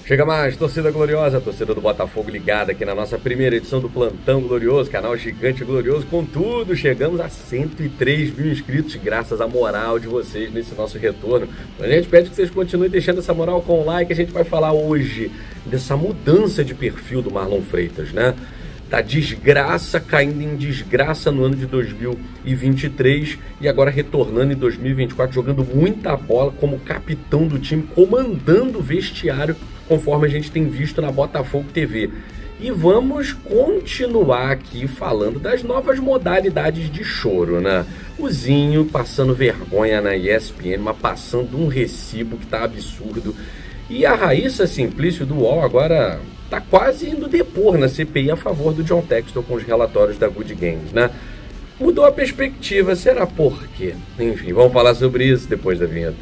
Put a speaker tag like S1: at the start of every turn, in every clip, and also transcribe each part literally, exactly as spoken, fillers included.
S1: Chega mais, torcida gloriosa, torcida do Botafogo ligada aqui na nossa primeira edição do Plantão Glorioso, canal gigante glorioso, com tudo, chegamos a cento e três mil inscritos, graças à moral de vocês nesse nosso retorno. A gente pede que vocês continuem deixando essa moral com o like. A gente vai falar hoje dessa mudança de perfil do Marlon Freitas, né? Da desgraça caindo em desgraça no ano de dois mil e vinte e três e agora retornando em dois mil e vinte e quatro, jogando muita bola como capitão do time, comandando o vestiário, conforme a gente tem visto na Botafogo T V. E vamos continuar aqui falando das novas modalidades de choro, né? O Zinho passando vergonha na E S P N, mas passando um recibo que tá absurdo. E a Raíssa Simplício do U O L agora tá quase indo depor na C P I a favor do John Textor com os relatórios da Good Games, né? Mudou a perspectiva, será por quê? Enfim, vamos falar sobre isso depois da vinheta.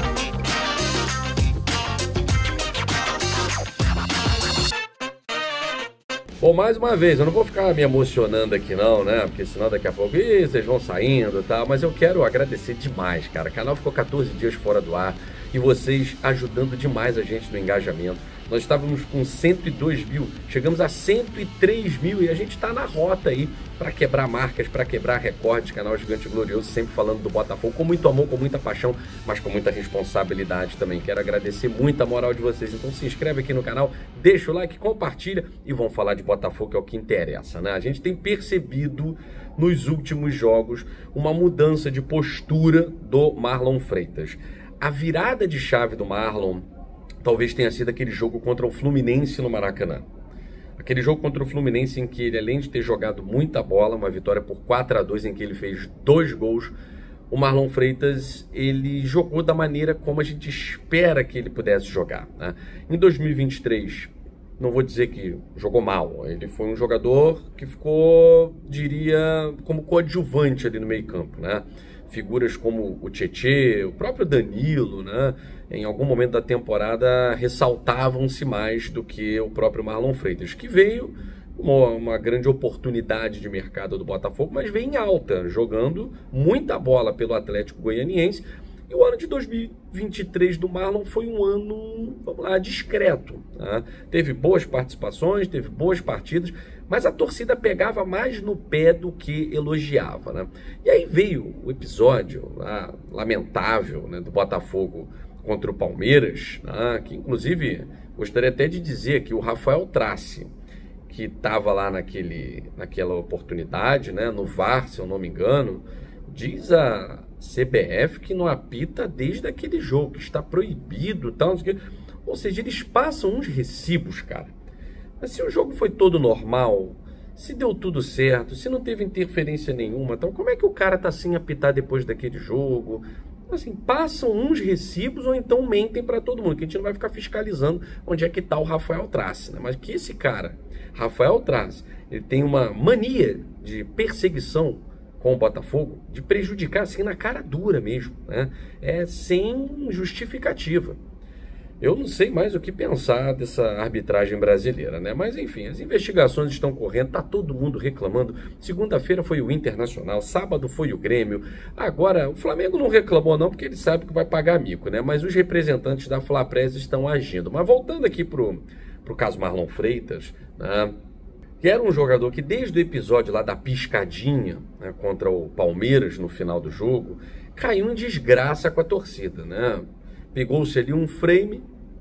S1: Bom, mais uma vez, eu não vou ficar me emocionando aqui não, né? Porque senão daqui a pouco ih, vocês vão saindo e tal. Mas eu quero agradecer demais, cara. O canal ficou quatorze dias fora do ar e vocês ajudando demais a gente no engajamento. Nós estávamos com cento e dois mil, chegamos a cento e três mil e a gente está na rota aí para quebrar marcas, para quebrar recordes. Canal Gigante Glorioso, sempre falando do Botafogo com muito amor, com muita paixão, mas com muita responsabilidade também. Quero agradecer muito a moral de vocês. Então se inscreve aqui no canal, deixa o like, compartilha e vamos falar de Botafogo, que é o que interessa, né? A gente tem percebido nos últimos jogos uma mudança de postura do Marlon Freitas. A virada de chave do Marlon talvez tenha sido aquele jogo contra o Fluminense no Maracanã. Aquele jogo contra o Fluminense em que ele, além de ter jogado muita bola, uma vitória por quatro a dois em que ele fez dois gols, o Marlon Freitas, ele jogou da maneira como a gente espera que ele pudesse jogar, né? Em dois mil e vinte e três, não vou dizer que jogou mal, ele foi um jogador que ficou, diria, como coadjuvante ali no meio campo, né? Figuras como o Tietê, o próprio Danilo, né? Em algum momento da temporada ressaltavam-se mais do que o próprio Marlon Freitas, que veio uma, uma grande oportunidade de mercado do Botafogo, mas veio em alta, jogando muita bola pelo Atlético Goianiense. E o ano de dois mil e vinte e três do Marlon foi um ano, vamos lá, discreto, né? Teve boas participações, teve boas partidas, mas a torcida pegava mais no pé do que elogiava, né? E aí veio o episódio lá, lamentável, né, do Botafogo contra o Palmeiras, né, que inclusive gostaria até de dizer que o Rafael Trace, que estava lá naquele, naquela oportunidade, né, no V A R, se eu não me engano, diz a C B F que não apita desde aquele jogo, que está proibido, tal, ou seja, eles passam uns recibos, cara. Mas se o jogo foi todo normal, se deu tudo certo, se não teve interferência nenhuma, então como é que o cara tá sem apitar depois daquele jogo? Assim, passam uns recibos ou então mentem para todo mundo, que a gente não vai ficar fiscalizando onde é que tá o Rafael Trace, né? Mas que esse cara, Rafael Trace, ele tem uma mania de perseguição com o Botafogo, de prejudicar assim na cara dura mesmo, né? É sem justificativa. Eu não sei mais o que pensar dessa arbitragem brasileira, né? Mas enfim, as investigações estão correndo, tá todo mundo reclamando. Segunda-feira foi o Internacional, sábado foi o Grêmio. Agora, o Flamengo não reclamou não, porque ele sabe que vai pagar mico, né? Mas os representantes da Flapress estão agindo. Mas voltando aqui pro, pro caso Marlon Freitas, né? Que era um jogador que desde o episódio lá da piscadinha, né, contra o Palmeiras no final do jogo, caiu em desgraça com a torcida, né? Pegou-se ali um frame,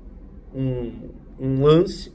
S1: um, um lance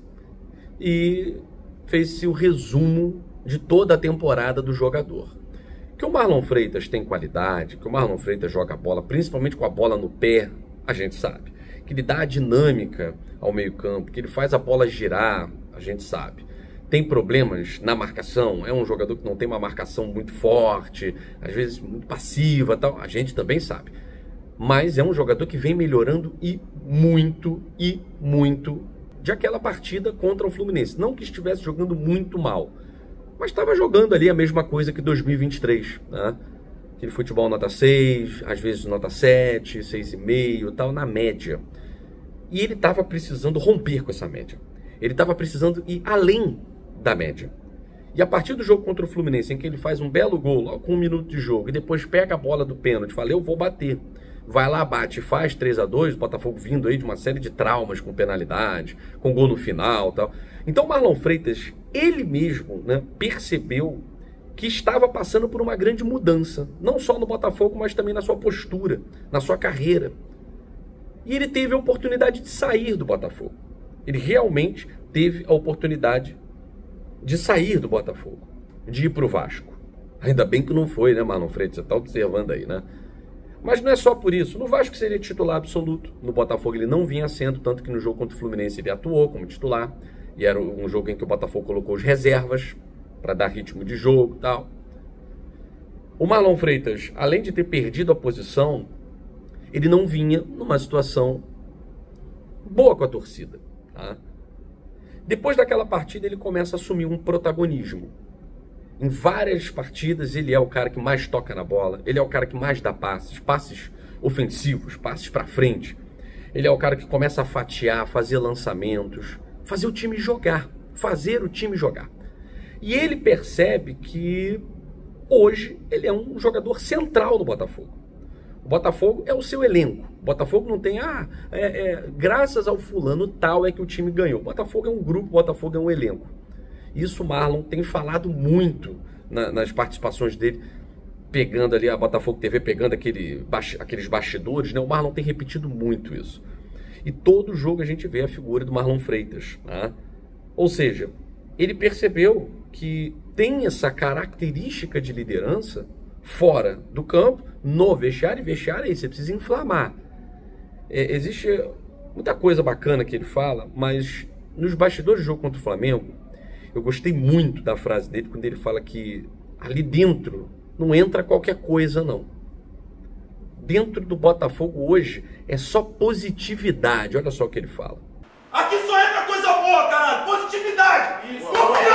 S1: e fez-se o resumo de toda a temporada do jogador. Que o Marlon Freitas tem qualidade, que o Marlon Freitas joga bola, principalmente com a bola no pé, a gente sabe. Que ele dá a dinâmica ao meio campo, que ele faz a bola girar, a gente sabe. Tem problemas na marcação, é um jogador que não tem uma marcação muito forte, às vezes muito passiva, tal, a gente também sabe. Mas é um jogador que vem melhorando e muito, e muito de aquela partida contra o Fluminense. Não que estivesse jogando muito mal, mas estava jogando ali a mesma coisa que dois mil e vinte e três, né? Aquele futebol nota seis, às vezes nota sete, seis vírgula cinco, tal, na média. E ele estava precisando romper com essa média. Ele estava precisando ir além da média. E a partir do jogo contra o Fluminense, em que ele faz um belo gol, logo com um minuto de jogo, e depois pega a bola do pênalti, fala, eu vou bater. vai lá, bate e faz três a dois, o Botafogo vindo aí de uma série de traumas com penalidade, com gol no final e tal. Então o Marlon Freitas, ele mesmo, né, percebeu que estava passando por uma grande mudança, não só no Botafogo, mas também na sua postura, na sua carreira. E ele teve a oportunidade de sair do Botafogo. Ele realmente teve a oportunidade de sair do Botafogo, de ir para o Vasco. Ainda bem que não foi, né, Marlon Freitas? Você está observando aí, né? Mas não é só por isso. No Vasco seria titular absoluto. No Botafogo ele não vinha sendo, tanto que no jogo contra o Fluminense ele atuou como titular. E era um jogo em que o Botafogo colocou os reservas para dar ritmo de jogo e tal. O Marlon Freitas, além de ter perdido a posição, ele não vinha numa situação boa com a torcida. Tá? Depois daquela partida ele começa a assumir um protagonismo. Em várias partidas ele é o cara que mais toca na bola, ele é o cara que mais dá passes, passes ofensivos, passes para frente. Ele é o cara que começa a fatiar, fazer lançamentos, fazer o time jogar, fazer o time jogar. E ele percebe que hoje ele é um jogador central no Botafogo. O Botafogo é o seu elenco. O Botafogo não tem, ah, é, é, graças ao fulano tal é que o time ganhou. O Botafogo é um grupo, o Botafogo é um elenco. Isso o Marlon tem falado muito na, nas participações dele, pegando ali a Botafogo T V, pegando aquele, aqueles bastidores, né? O Marlon tem repetido muito isso. E todo jogo a gente vê a figura do Marlon Freitas. Né? Ou seja, ele percebeu que tem essa característica de liderança fora do campo, no vestiário, e vestiário aí, você precisa inflamar. É, existe muita coisa bacana que ele fala, mas nos bastidores do jogo contra o Flamengo, eu gostei muito da frase dele quando ele fala que ali dentro não entra qualquer coisa, não. Dentro do Botafogo hoje é só positividade. Olha só o que ele fala.
S2: Aqui só entra coisa boa, caralho. Positividade. Isso.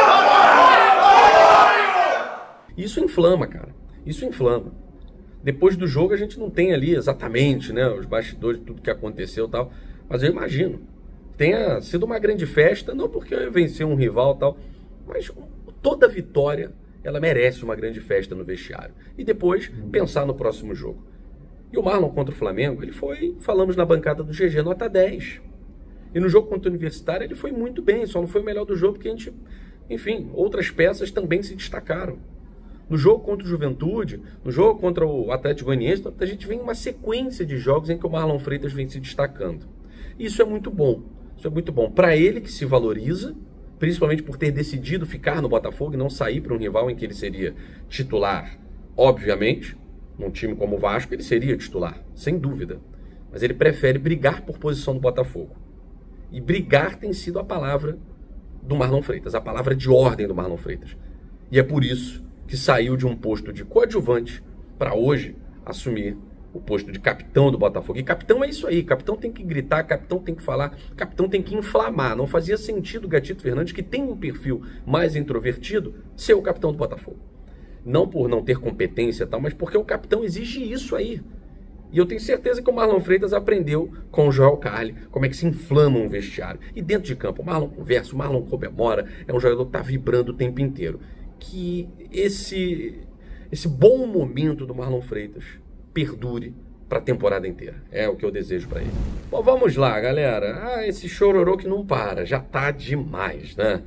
S1: Isso inflama, cara. Isso inflama. Depois do jogo a gente não tem ali exatamente, né, os bastidores, tudo que aconteceu e tal. Mas eu imagino. Tenha sido uma grande festa, não porque eu venci um rival e tal, mas toda vitória, ela merece uma grande festa no vestiário. E depois, pensar no próximo jogo. E o Marlon contra o Flamengo, ele foi, falamos na bancada do G G, nota dez. E no jogo contra o Universitário, ele foi muito bem, só não foi o melhor do jogo, porque a gente, enfim, outras peças também se destacaram. No jogo contra o Juventude, no jogo contra o Atlético Goianiense, a gente vem uma sequência de jogos em que o Marlon Freitas vem se destacando. E isso é muito bom. Isso é muito bom para ele, que se valoriza, principalmente por ter decidido ficar no Botafogo e não sair para um rival em que ele seria titular. Obviamente, num time como o Vasco, ele seria titular, sem dúvida. Mas ele prefere brigar por posição no Botafogo. E brigar tem sido a palavra do Marlon Freitas, a palavra de ordem do Marlon Freitas. E é por isso que saiu de um posto de coadjuvante para hoje assumir o posto de capitão do Botafogo. E capitão é isso aí, capitão tem que gritar, capitão tem que falar, capitão tem que inflamar. Não fazia sentido o Gatito Fernandes, que tem um perfil mais introvertido, ser o capitão do Botafogo. Não por não ter competência e tal, mas porque o capitão exige isso aí. E eu tenho certeza que o Marlon Freitas aprendeu com o Joel Carli como é que se inflama um vestiário. E dentro de campo, o Marlon conversa, o Marlon comemora, é um jogador que está vibrando o tempo inteiro. Que esse, esse bom momento do Marlon Freitas perdure para a temporada inteira. É o que eu desejo para ele. Bom, vamos lá, galera. Ah, esse chororô que não para, já tá demais, né?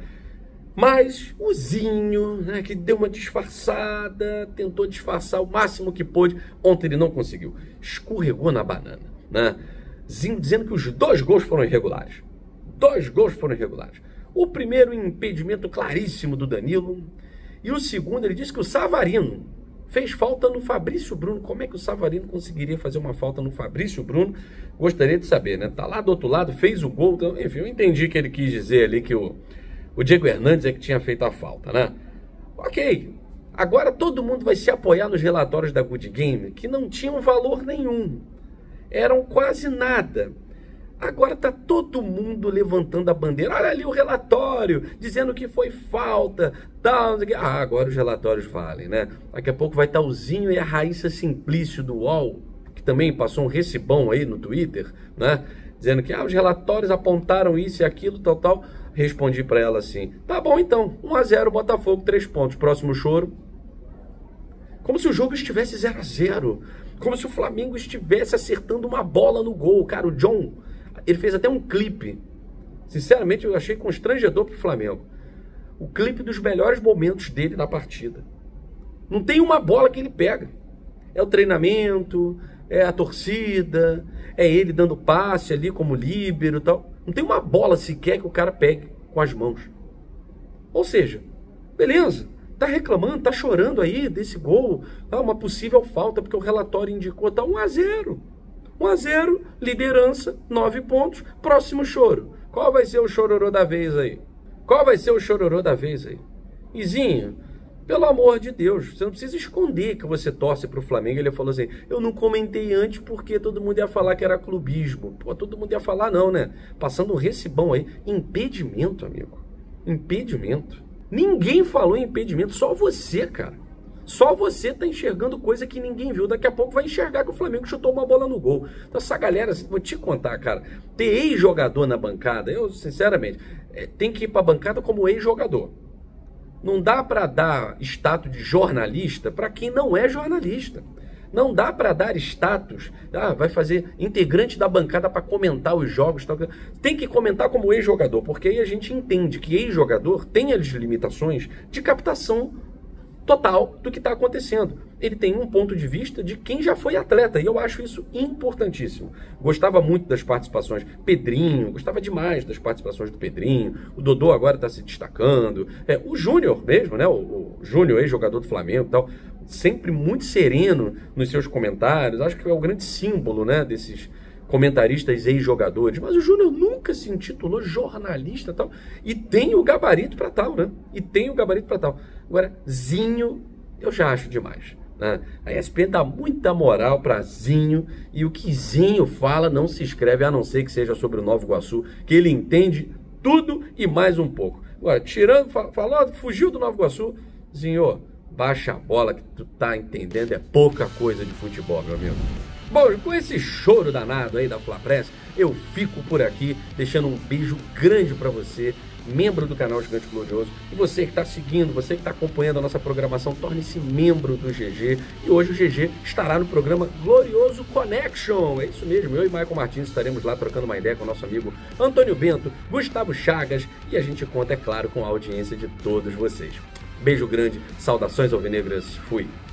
S1: Mas o Zinho, né, que deu uma disfarçada, tentou disfarçar o máximo que pôde. Ontem ele não conseguiu. Escorregou na banana, né? Zinho dizendo que os dois gols foram irregulares. Dois gols foram irregulares. O primeiro, impedimento claríssimo do Danilo. E o segundo, ele disse que o Savarino fez falta no Fabrício Bruno. Como é que o Savarino conseguiria fazer uma falta no Fabrício Bruno? Gostaria de saber, né? Tá lá do outro lado, fez o gol. Então, enfim, eu entendi que ele quis dizer ali que o, o Diego Hernandes é que tinha feito a falta, né? Ok. Agora todo mundo vai se apoiar nos relatórios da Good Game, que não tinham valor nenhum. Eram quase nada. Agora tá todo mundo levantando a bandeira. Olha ali o relatório, dizendo que foi falta, tal. Ah, agora os relatórios valem, né? Daqui a pouco vai estar o Zinho e a Raíssa Simplício do U O L, que também passou um recibão aí no Twitter, né? Dizendo que ah, os relatórios apontaram isso e aquilo, tal, tal. Respondi para ela assim, tá bom então, um a zero Botafogo, três pontos. Próximo choro. Como se o jogo estivesse zero a zero. Como se o Flamengo estivesse acertando uma bola no gol. Cara, o John, ele fez até um clipe. Sinceramente, eu achei constrangedor pro Flamengo. O clipe dos melhores momentos dele na partida. Não tem uma bola que ele pega. É o treinamento, é a torcida, é ele dando passe ali como líbero e tal. Não tem uma bola sequer que o cara pegue com as mãos. Ou seja, beleza, tá reclamando, tá chorando aí desse gol, tá, uma possível falta, porque o relatório indicou, tá um a zero. um a zero, liderança, nove pontos, próximo choro. Qual vai ser o chororô da vez aí? Qual vai ser o chororô da vez aí? Izinho, pelo amor de Deus, você não precisa esconder que você torce pro Flamengo. Ele falou assim, eu não comentei antes porque todo mundo ia falar que era clubismo. Pô, todo mundo ia falar não, né? Passando um recibão aí. Impedimento, amigo. Impedimento. Ninguém falou em impedimento, só você, cara. Só você tá enxergando coisa que ninguém viu. Daqui a pouco vai enxergar que o Flamengo chutou uma bola no gol. Então essa galera, vou te contar, cara, ter ex-jogador na bancada, eu, sinceramente, é, tem que ir pra bancada como ex-jogador. Não dá pra dar status de jornalista pra quem não é jornalista. Não dá pra dar status, ah, vai fazer integrante da bancada pra comentar os jogos. Tal. Tem que comentar como ex-jogador, porque aí a gente entende que ex-jogador tem as limitações de captação total do que está acontecendo. Ele tem um ponto de vista de quem já foi atleta, e eu acho isso importantíssimo. Gostava muito das participações. Pedrinho, gostava demais das participações do Pedrinho. O Dodô agora está se destacando. É, o Júnior mesmo, né? O, o Júnior, ex-jogador do Flamengo e tal, sempre muito sereno nos seus comentários. Acho que é o grande símbolo, né, desses comentaristas ex-jogadores. Mas o Júnior nunca se intitulou jornalista e tal. E tem o gabarito para tal, né? E tem o gabarito para tal. Agora, Zinho, eu já acho demais. Né? A E S P N dá muita moral para Zinho, e o que Zinho fala não se escreve, a não ser que seja sobre o Nova Iguaçu, que ele entende tudo e mais um pouco. Agora, tirando, falando, fugiu do Nova Iguaçu, Zinho, baixa a bola que tu tá entendendo, é pouca coisa de futebol, meu amigo. Bom, com esse choro danado aí da Flapress, eu fico por aqui, deixando um beijo grande para você, membro do canal Gigante Glorioso, e você que está seguindo, você que está acompanhando a nossa programação, torne-se membro do G G, e hoje o G G estará no programa Glorioso Connection, é isso mesmo, eu e Michael Martins estaremos lá trocando uma ideia com o nosso amigo Antônio Bento, Gustavo Chagas, e a gente conta, é claro, com a audiência de todos vocês. Beijo grande, saudações alvinegras, fui!